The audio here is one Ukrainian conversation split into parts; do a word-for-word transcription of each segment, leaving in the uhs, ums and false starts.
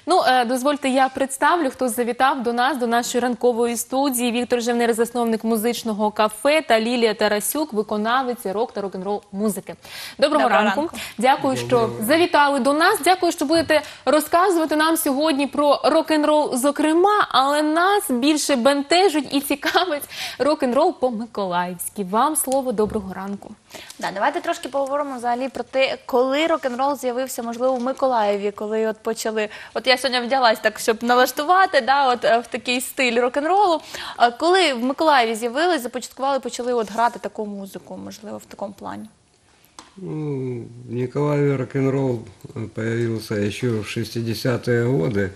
Ну, дозвольте, я представлю, хто завітав до нас, до нашої ранкової студії. Віктор Жевнир, засновник музичного кафе, та Лілія Тарасюк, виконавиця рок та рок-н-рол музики. Доброго, Доброго ранку. ранку. Дякую, Доброго. що завітали до нас. Дякую, що будете розказувати нам сьогодні про рок-н-рол зокрема, але нас більше бентежить і цікавить рок-н-рол по-миколаївськи. Вам слово, доброго ранку. Да, давайте трошки поговоримо взагалі про те, коли рок-н-рол з'явився, можливо, в Миколаєві, коли от почали, от я сьогодні вдялась так, щоб налаштувати, да, от в такий стиль рок-н-ролу. Коли в Миколаєві з'явились, започаткували, почали от грати таку музику, можливо, в такому плані? Ну, в Николаеве рок-н-ролл появился еще в шестидесятые годы,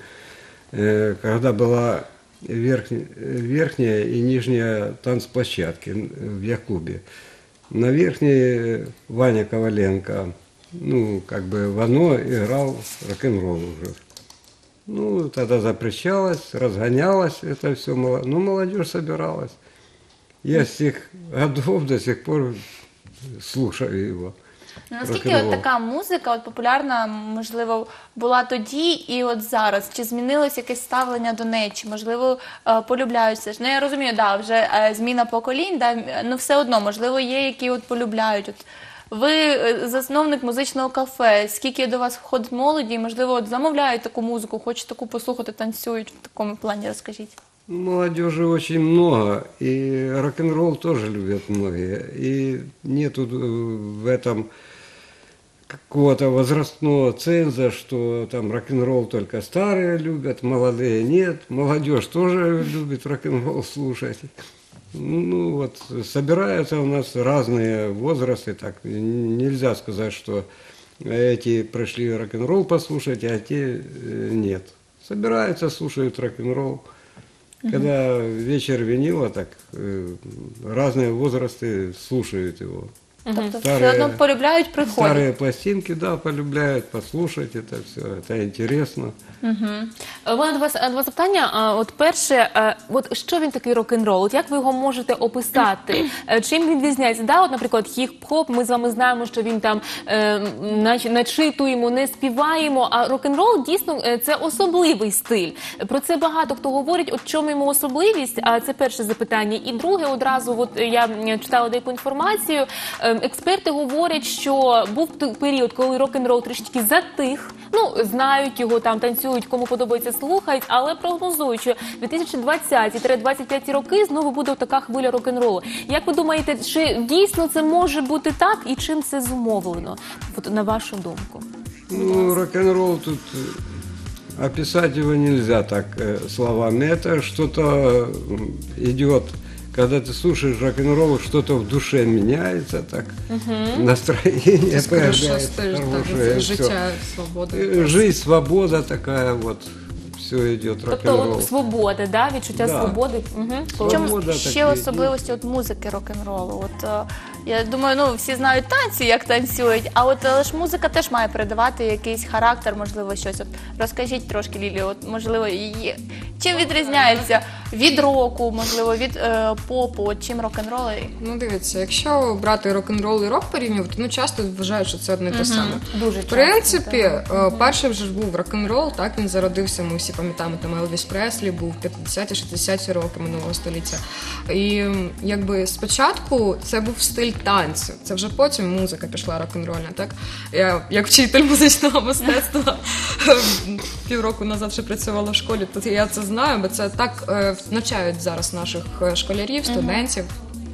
когда была верхняя, верхняя и нижняя танцплощадки в яхт-клубе. На верхней Ваня Коваленко, ну, как бы в оно играл рок-н-ролл уже. Ну, тогда запрещалось, разгонялось это все, ну, молодежь собиралась. Я с тех годов до сих пор слушаю его. Наскільки от така музика от популярна, можливо, була тоді і от зараз? Чи змінилось якесь ставлення до неї? Чи, можливо, полюбляються? Ну, я розумію, да, вже зміна поколінь, да, ну все одно, можливо, є, які от полюбляють. От ви засновник музичного кафе, скільки до вас входить молоді, і, можливо, от замовляють таку музику, хочуть таку послухати, танцюють в такому плані, розкажіть. Молодежи очень много, и рок-н-ролл тоже любят многие. И нету в этом какого-то возрастного ценза, что там рок-н-ролл только старые любят, молодые нет. Молодежь тоже любит рок-н-ролл слушать. Ну вот, собираются у нас разные возрасты, так нельзя сказать, что эти пришли рок-н-ролл послушать, а те нет. Собираются, слушают рок-н-ролл. Когда вечер винила, так э, разные возрасты слушают его. Тобто все одно полюбляють, приходять. Старые пластинки, да, полюбляют послушать это все, это интересно. У мене до вас два запитання. От перше, от що він такий рок-н-рол? От як ви його можете описати? Чим він відрізняється? Да, от, наприклад, хіп-хоп, ми з вами знаємо, що він там е, начитуємо, не співаємо, а рок-н-рол дійсно це особливий стиль. Про це багато хто говорить, от чому йому особливість, а це перше запитання. І друге, одразу, от я читала деяку інформацію, експерти говорять, що був період, коли рок-н-рол трішки затих, ну, знають його, там танцюють, кому подобається, слухають, але прогнозують, що дві тисячі двадцяті - двадцять п'яті роки знову буде така хвиля рок-н-ролу. Як ви думаєте, чи дійсно це може бути так і чим це зумовлено, от, на вашу думку? Ну, рок-н-ролл тут описать его нельзя так словами. Это что-то идет. Когда ты слушаешь рок-н-ролл, что-то в душе меняется, так, угу. настроение появляется хорошее. Життя, свобода. Жизнь, свобода такая вот, все идет рок-н-ролл. Тобто от свобода, да? Відчуття да. свободи. Угу. В чому ще особливості от музики рок-н-ролу? От, я думаю, ну, всі знають танці, як танцюють, а от але ж музика теж має передавати якийсь характер, можливо, щось. От розкажіть трошки, Лілі, от, можливо, її... чим відрізняється від року, можливо, від е, попу, от, чим рок-н-рол? Ну, дивіться, якщо брати рок-н-рол і рок порівнювати, ну, часто вважають, що це одне те саме. Дуже В принципі, часто, перший вже ж був рок-н-рол, так, він зародився, ми всі пам'ятаємо, там Елвіс Преслі був п'ятдесяті-шістдесяті роки минулого століття. І, якби, спочатку це був стиль танцю. Це вже потім музика пішла рок-н-рольна, так? Я, як вчитель музичного мистецтва, півроку назад ще працювала в школі, то я це знаю, бо це так е, навчають зараз наших школярів, студентів.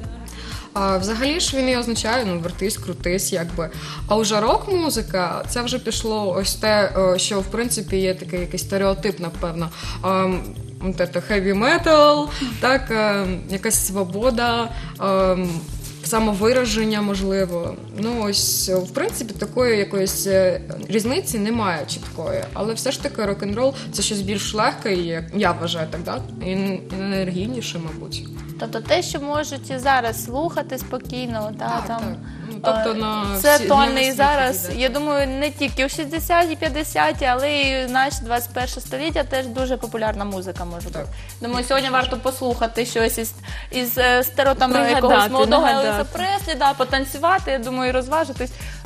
А, взагалі ж він і означає, ну, вертись, крутись, якби. А вже рок-музика, це вже пішло ось те, що, в принципі, є такий якийсь стереотип, напевно. А, це heavy metal, так, а, якась свобода, а, самовираження, можливо. Ну, ось, в принципі, такої якоїсь різниці немає чіткої. Але все ж таки рок-н-рол – це щось більш легке, і, я вважаю так, да? І енергійніше, мабуть. Тобто те, що можуть і зараз слухати спокійно, да, так, там, так. Ну, тобто на це всі, актуально і на зараз. світі, Я думаю, не тільки в шістдесяті, п'ятдесяті, але і в наше двадцять перше століття теж дуже популярна музика може бути. Думаю, сьогодні варто послухати щось із, із старотами якогось молодого Елвіса Преслі, да, потанцювати, я думаю, і розважитись.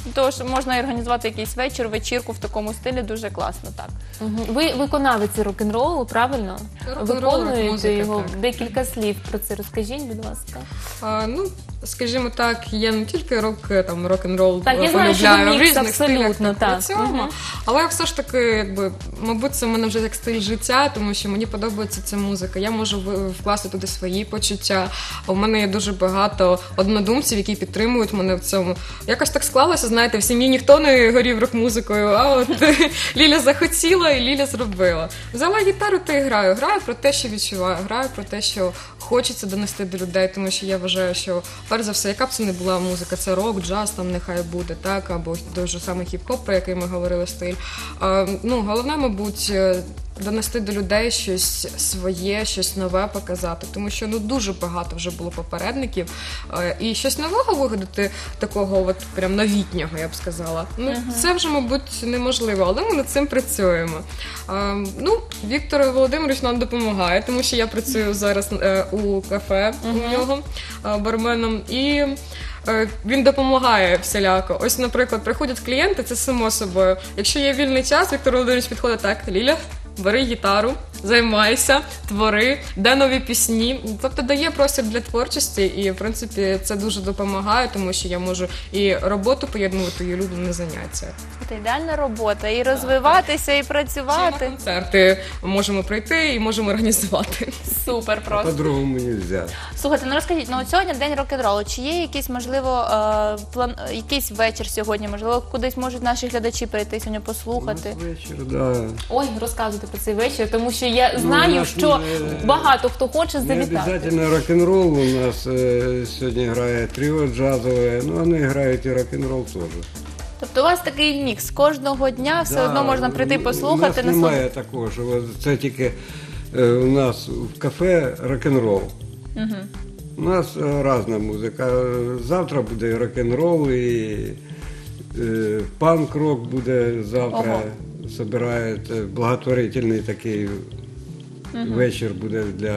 Тож можна і організувати якийсь вечір, вечірку в такому стилі, дуже класно, так. Мгм. Ви виконавець рок-н-ролу, правильно? Рок-н-рол, Виконуєте музика, його. так. Декілька слів про це розкажіть, будь ласка. А, ну, скажімо так, я не тільки рок, там, рок-н-рол Так, я знаю, що полюбляю, ви в мікс різних абсолютно, стилях так. працюємо, Мгм. але все ж таки, якби, мабуть, це в мене вже як стиль життя, тому що мені подобається ця музика. Я можу в- вкласти туди свої почуття. А у мене є дуже багато однодумців, які підтримують мене в цьому. Якось так склалося, знаєте, в сім'ї ніхто не горів рок-музикою, а от Ліля захотіла і Ліля зробила. Взяла гітару та і граю. Граю про те, що відчуваю, граю про те, що хочеться донести до людей, тому що я вважаю, що перш за все, яка б це не була музика, це рок, джаз, там нехай буде, так, або дуже саме хіп-хоп, про який ми говорили, стиль. А, ну, головне, мабуть, е, донести до людей щось своє, щось нове показати, тому що ну дуже багато вже було попередників, е, і щось нового вигадати, такого от прям новітнього, я б сказала. Ну, це вже, мабуть, неможливо, але ми над цим працюємо. Е, ну, Віктор Володимирович нам допомагає, тому що я працюю зараз е, у кафе у нього е, барменом, і е, він допомагає всіляко. Ось, наприклад, приходять клієнти, це само собою. Якщо є вільний час, Віктор Володимирович підходить: так, Ліля, бери гітару, займайся, твори, де нові пісні. Тобто дає простір для творчості, і, в принципі, це дуже допомагає, тому що я можу і роботу поєднувати, і улюблені заняття. Це ідеальна робота, і розвиватися, і Ще й на працювати. концерти можемо прийти і можемо організувати. Супер просто. По-другому нельзя. Слухайте, ну розкажіть, ну от сьогодні день рок-н-ролу. Чи є якийсь, можливо, е, план, е, якийсь вечір сьогодні? Можливо, кудись можуть наші глядачі прийти сьогодні послухати? У нас вечір, да. Ой, розказуйте про цей вечір, тому що я Ну, знаю, у нас що не- багато хто хоче Не завітати. обязательно рок-н-ролл. У нас э, сегодня играет трио джазовое, но они играют и рок-н-ролл тоже. Тобто у вас такий мікс. Кожного дня все Да, одно можна прийти у послухати. нас насолод- немає такого, що от це тільки е, у нас в кафе рок-н-рол. У нас е, різна музика. Завтра буде і рок-н-рол, і е, панк-рок буде завтра. Ого. Собирають е, благотворительний такий вечір буде для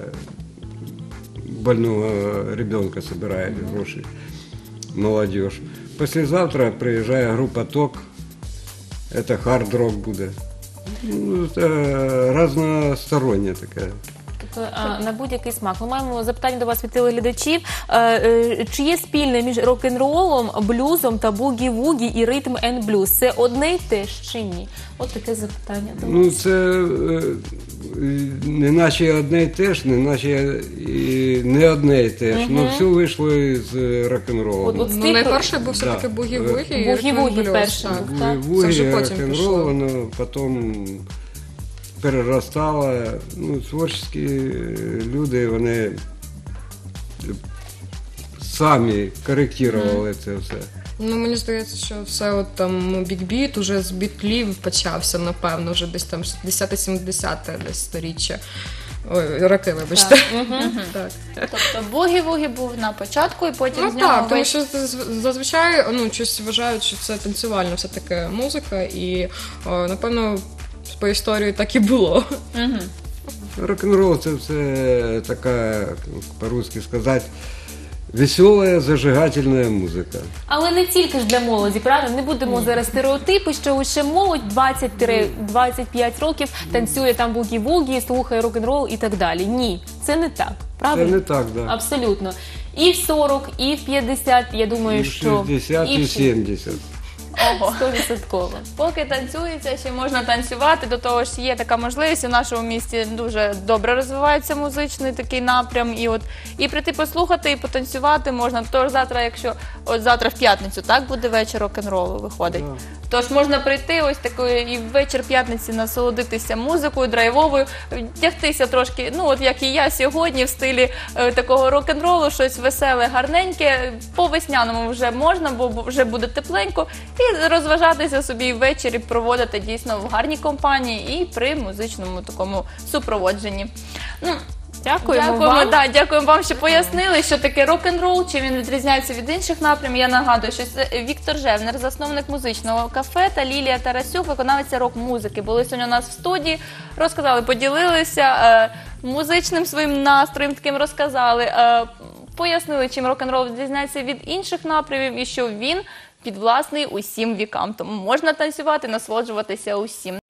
больного ребенка, собирають гроші. Молодежь. Послезавтра приезжает группа ТОК. Это хард-рок будет. Ну, это разносторонняя такая. Тобто, а, на будь-який смак. Ми маємо запитання до вас від телеглядачів. Е, е, Чи є спільне між рок-н-ролом, блюзом та бугі-вугі і ритм енд блюз? Це одне й те ж чи ні? От таке запитання до вас. Ну, це е, не наче одне й те ж, не наче і не одне й те ж. Ну, все вийшло із рок-н-ролу. От- от Ну, Стиль- найперше був Да. все-таки бугі-вугі і Бугі-вугі ритм-н-блюз, перший так. був, так? Буги, Це вже потім рок-н-рол, пішло. воно потім переростало. Ну, творчі люди, вони самі коректували це все. Ну, мені здається, що все от там бік-біт уже з бітлів почався, напевно, вже десь там шістдесяте-сімдесяте десь сторіччя. Ой, роки, вибачте. Так. Тобто бугі-вугі був на початку, і потім Ну з нього так, тому вийшов. що заз- зазвичай ну, щось вважають, що це танцювальна все-таки музика, і о, напевно по історії так і було. Рок-н-рол це все така, по-русски сказати, весела, зажигательна музика. Але не тільки ж для молоді, правильно? Не будемо зараз стереотипи, що лише молодь двадцять-двадцять п'ять років танцює там бугі-вугі, слухає рок-н-рол і так далі. Ні, це не так, Це правильно? не так, да. Абсолютно. І в сорок, і в п'ятдесят, я думаю, І в що... шістдесят, і в в сімдесят. Ого. сто відсотків. Поки танцюється, ще можна танцювати. До того ж, є така можливість. У нашому місті дуже добре розвивається музичний такий напрям. І от і прийти послухати, і потанцювати можна. Тож завтра, якщо от завтра в п'ятницю, так буде вечір рок-н-ролу, виходить. Да. Тож можна прийти ось такою і в вечір п'ятниці насолодитися музикою драйвовою, вдягтися трошки, ну от як і я сьогодні, в стилі е, такого рок-н-ролу, щось веселе, гарненьке. По весняному вже можна, бо вже буде тепленько. І розважатися собі ввечері, проводити дійсно в гарній компанії і при музичному такому супроводженні. Ну, Дякуємо, Дякуємо, вам. да, дякуємо вам, що пояснили, що таке рок-н-рол, чим він відрізняється від інших напрямів. Я нагадую, що це Віктор Жевнер, засновник музичного кафе, та Лілія Тарасюк, виконавиця рок-музики. Були сьогодні у нас в студії, розказали, поділилися е, музичним своїм настроєм, таким розказали, е, пояснили, чим рок-н-рол відрізняється від інших напрямів і що він підвласний усім вікам. Тому можна танцювати, насолоджуватися усім.